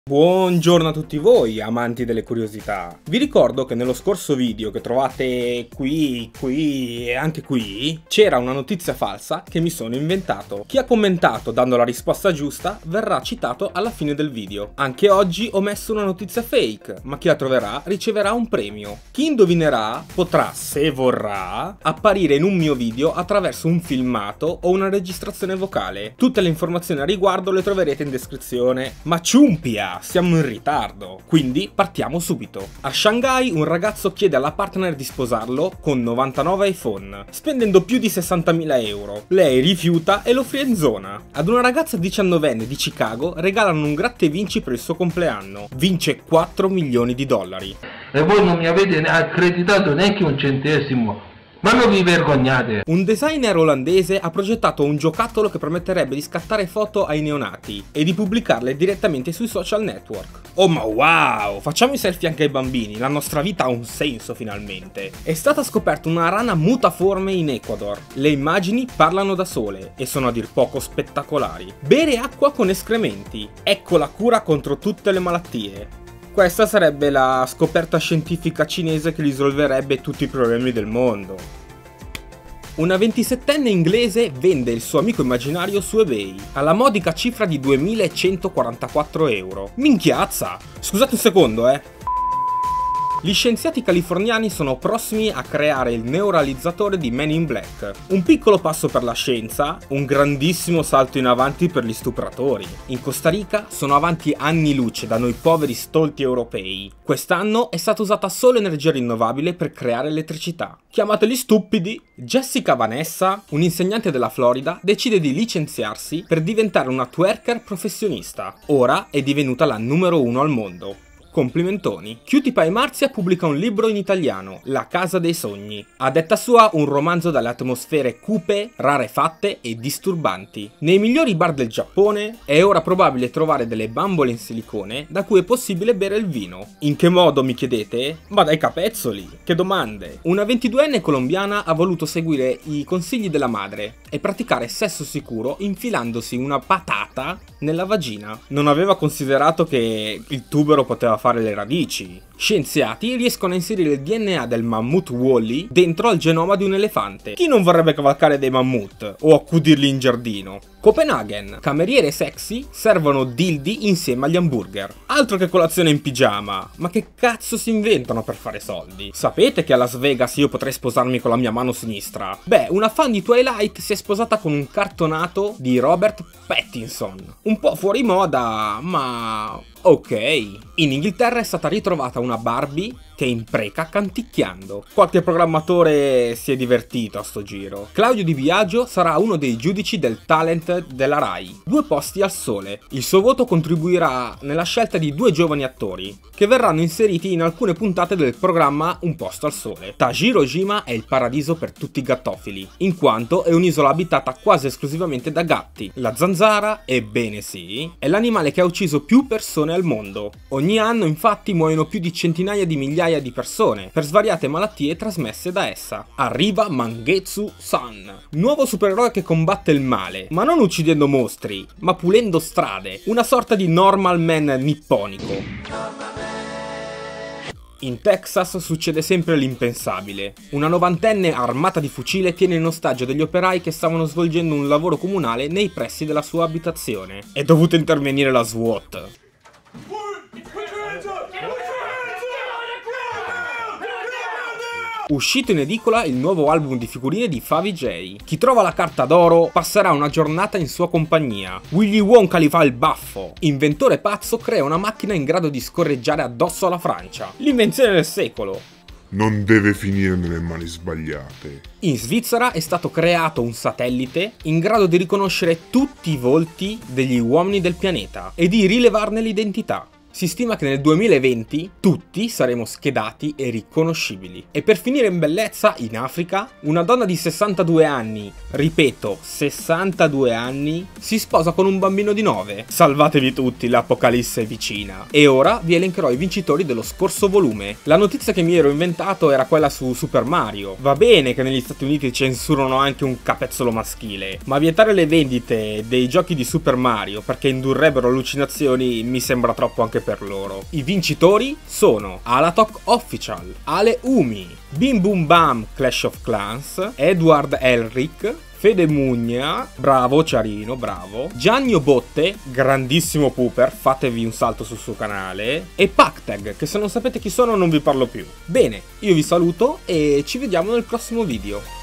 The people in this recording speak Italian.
Buongiorno a tutti voi, amanti delle curiosità. Vi ricordo che nello scorso video, che trovate qui e anche qui, c'era una notizia falsa che mi sono inventato. Chi ha commentato dando la risposta giusta verrà citato alla fine del video. Anche oggi ho messo una notizia fake, ma chi la troverà riceverà un premio. Chi indovinerà potrà, se vorrà, apparire in un mio video attraverso un filmato o una registrazione vocale. Tutte le informazioni a riguardo le troverete in descrizione. Ma ciumpia! Siamo in ritardo, quindi partiamo subito. A Shanghai un ragazzo chiede alla partner di sposarlo con 99 iPhone, spendendo più di 60.000 euro. Lei rifiuta e lo friendzona. Ad una ragazza 19enne di Chicago regalano un gratta e vinci per il suo compleanno. Vince 4 milioni di dollari. E voi non mi avete accreditato neanche un centesimo. Ma non vi vergognate? Un designer olandese ha progettato un giocattolo che permetterebbe di scattare foto ai neonati e di pubblicarle direttamente sui social network. Oh ma wow! Facciamo i selfie anche ai bambini, la nostra vita ha un senso finalmente. È stata scoperta una rana mutaforme in Ecuador. Le immagini parlano da sole e sono a dir poco spettacolari. Bere acqua con escrementi. Ecco la cura contro tutte le malattie. Questa sarebbe la scoperta scientifica cinese che risolverebbe tutti i problemi del mondo. Una 27enne inglese vende il suo amico immaginario su eBay alla modica cifra di 2.144 euro. Minchiazza! Scusate un secondo, Gli scienziati californiani sono prossimi a creare il neuralizzatore di Men in Black. Un piccolo passo per la scienza, un grandissimo salto in avanti per gli stupratori. In Costa Rica sono avanti anni luce da noi poveri stolti europei. Quest'anno è stata usata solo energia rinnovabile per creare elettricità. Chiamateli stupidi! Jessica Vanessa, un'insegnante della Florida, decide di licenziarsi per diventare una twerker professionista. Ora è divenuta la numero 1 al mondo. Complimentoni. Cutie Pie Marzia pubblica un libro in italiano, La casa dei sogni. A detta sua un romanzo dalle atmosfere cupe, rarefatte e disturbanti. Nei migliori bar del Giappone è ora probabile trovare delle bambole in silicone da cui è possibile bere il vino. In che modo, mi chiedete? Ma dai capezzoli! Che domande! Una 22enne colombiana ha voluto seguire i consigli della madre e praticare sesso sicuro infilandosi una patata nella vagina. Non aveva considerato che il tubero poteva fare le radici. Scienziati riescono a inserire il DNA del mammut Wally dentro al genoma di un elefante. Chi non vorrebbe cavalcare dei mammut o accudirli in giardino? Copenaghen. Cameriere sexy servono dildi insieme agli hamburger. Altro che colazione in pigiama. Ma che cazzo si inventano per fare soldi? Sapete che a Las Vegas io potrei sposarmi con la mia mano sinistra? Beh, una fan di Twilight si è sposata con un cartonato di Robert Pattinson. Un po' fuori moda, ma ok. In Inghilterra è stata ritrovata una Barbie che impreca canticchiando. Qualche programmatore si è divertito a sto giro. Claudio Di Biagio sarà uno dei giudici del talent della Rai. 2 posti al sole. Il suo voto contribuirà nella scelta di 2 giovani attori che verranno inseriti in alcune puntate del programma Un posto al sole. Tajiro-jima è il paradiso per tutti i gattofili, in quanto è un'isola abitata quasi esclusivamente da gatti. La zanzara, ebbene sì, è l'animale che ha ucciso più persone al mondo. Ogni anno infatti muoiono più di centinaia di migliaia di persone per svariate malattie trasmesse da essa. Arriva Mangetsu-san, nuovo supereroe che combatte il male, ma non uccidendo mostri, ma pulendo strade, una sorta di Normal Man nipponico. In Texas succede sempre l'impensabile. Una 90enne armata di fucile tiene in ostaggio degli operai che stavano svolgendo un lavoro comunale nei pressi della sua abitazione. È dovuta intervenire la SWAT. Uscito in edicola il nuovo album di figurine di Favi J. Chi trova la carta d'oro passerà una giornata in sua compagnia. Willy Wonka gli fa il baffo. Inventore pazzo crea una macchina in grado di scorreggiare addosso alla Francia. L'invenzione del secolo. Non deve finire nelle mani sbagliate. In Svizzera è stato creato un satellite in grado di riconoscere tutti i volti degli uomini del pianeta e di rilevarne l'identità. Si stima che nel 2020 tutti saremo schedati e riconoscibili. E per finire in bellezza, in Africa, una donna di 62 anni, ripeto, 62 anni, si sposa con un bambino di 9. Salvatevi tutti, l'apocalisse è vicina. E ora vi elencherò i vincitori dello scorso volume. La notizia che mi ero inventato era quella su Super Mario. Va bene che negli Stati Uniti censurano anche un capezzolo maschile, ma vietare le vendite dei giochi di Super Mario perché indurrebbero allucinazioni mi sembra troppo anche per loro. I vincitori sono Alatok Official, Ale Umi, Bim Bum Bam Clash of Clans, Edward Elric, Fede Mugna, bravo Ciarino, bravo, Gianni Botte, grandissimo pooper, fatevi un salto sul suo canale, e Pactag, che se non sapete chi sono non vi parlo più. Bene, io vi saluto e ci vediamo nel prossimo video.